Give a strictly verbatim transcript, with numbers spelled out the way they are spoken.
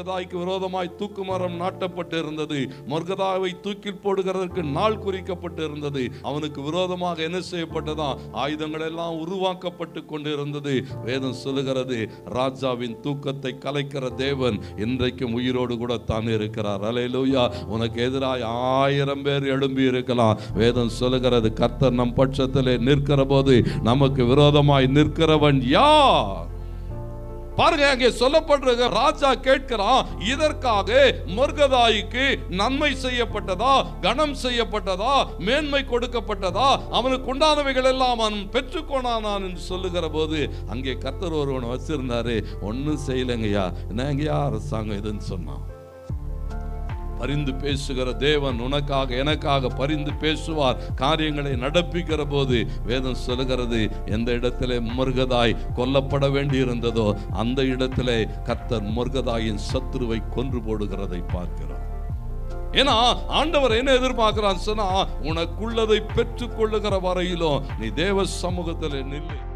மொர்கதாய்க்கு விரோதமாய் தூக்கு மரம் நாட்டப்பட்டு இருந்தது. மொர்கதாவை தூக்கில் போடுகிறதற்கு நாள் குறிக்கப்பட்டு இருந்தது. அவனுக்கு விரோதமாக என்ன செய்யப்பட்டதா? ஆயுதங்கள் எல்லாம் உருவாக்கப்பட்டு கொண்டு இருந்தது. வேதம் சொல்லுகிறது, ராஜாவின் தூக்கத்தை கலைக்கிற தேவன் இன்றைக்கும் உயிரோடு கூட தான் இருக்கிறார். அல்லேலூயா. உனக்கு எதிராய் ஆயிரம் பேர் எழும்பி இருக்கலாம். வேதம் சொல்லுகிறது, கர்த்தர் நம் பட்சத்திலே நிற்கிற போது நமக்கு விரோதமாய் நிற்கிறவன் யார்? பாருங்க, அங்கே சொல்லப்படுற ராஜா கேட்கிறான், இதற்காக மொர்கதாய்க்கு நன்மை செய்யப்பட்டதா, கனம் செய்யப்பட்டதா, மேன்மை கொடுக்கப்பட்டதா, அவனுக்கு உண்டானவைகள் எல்லாம் அவன் பெற்றுக்கொண்டான் என்று சொல்லுகிற போது அங்கே கர்த்தர் ஒருவன் வச்சிருந்தாரு. ஒன்னும் செய்யலைங்கய்யா, என்னங்கய்யா அரசாங்கம் இதுன்னு சொன்னான். பரிந்து பேசுகிற தேவன் உனக்காக எனக்காக பரிந்து பேசுவார். காரியங்களை நடப்பிக்கிற போது வேதம் சொல்லுகிறது, எந்த இடத்திலே மொர்கதாய் கொல்லப்பட வேண்டி இருந்ததோ அந்த இடத்திலே கர்த்தர் மொர்கதாயின் சத்துருவை கொன்று போடுகிறதை பார்க்கிறார். ஏன்னா ஆண்டவர் என்ன எதிர்பார்க்கிறான் சொன்னா, உனக்குள்ளதை பெற்றுக் கொள்ளுகிற வரையிலும் நீ தேவ சமூகத்தில் நில்லு.